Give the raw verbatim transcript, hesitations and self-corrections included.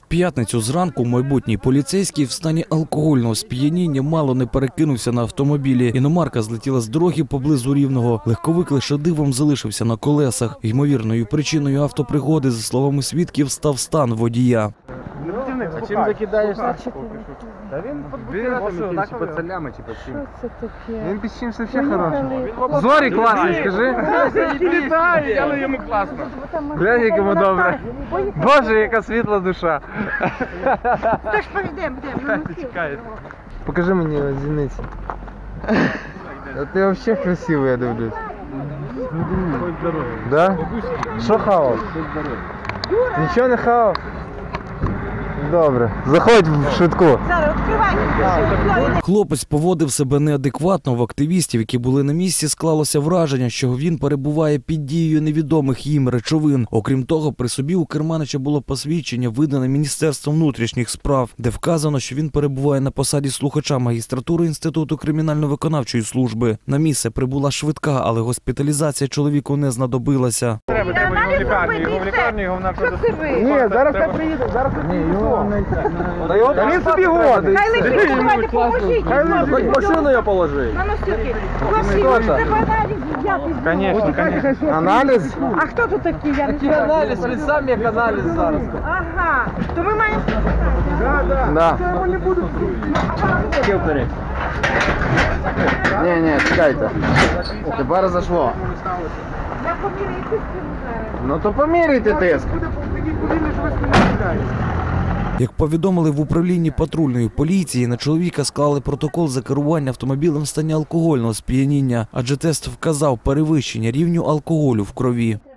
П'ятницю зранку майбутній поліцейський в стані алкогольного сп'яніння мало не перекинувся на автомобілі. Іномарка злетіла з дороги поблизу Рівного. Легковик лише дивом залишився на колесах. Ймовірною причиною автопригоди, за словами свідків, став стан водія. А чим закидаєш? Та він Типа целями, типа чим? Що це таке? Він під чимось взагалі хороший. Зорі класний, скажи. Літає, але йому класно. Глянь, як йому добре. Боже, яка світла душа. Так ж повідемо, йдемо. Покажи мені зіниці. Ти взагалі красивий, я дивлюсь. Да? Що хавав? Нічого не хавав? Добре. Заходь в швидку. Зараз відкривай. Хлопець поводив себе неадекватно. В активістів, які були на місці, склалося враження, що він перебуває під дією невідомих їм речовин. Окрім того, при собі у керманича було посвідчення, видане Міністерством внутрішніх справ, де вказано, що він перебуває на посаді слухача магістратури Інституту кримінально-виконавчої служби. На місце прибула швидка, але госпіталізація чоловіку не знадобилася. Треба, треба його в лікарню, його в лікарню, його в наркодоступу. Ні, зараз я приїду, зараз я приїду. Та він собі годить. Хай летить, давайте поможіть. Хоч машину я положив. На носилки. Хлопці, треба аналізи взяти. Конечно, конечно. Аналіз? А хто тут такий? Я не знаю. Аналіз, він сам як аналіз зараз. Ага, то ми маємо... Да. Ні, ні, чекайте. Тепер зашло. Я поміряю тиск зараз. Ну то поміряйте тиск. Як повідомили в управлінні патрульної поліції, на чоловіка склали протокол за керування автомобілем в стані алкогольного сп'яніння, адже тест вказав перевищення рівню алкоголю в крові.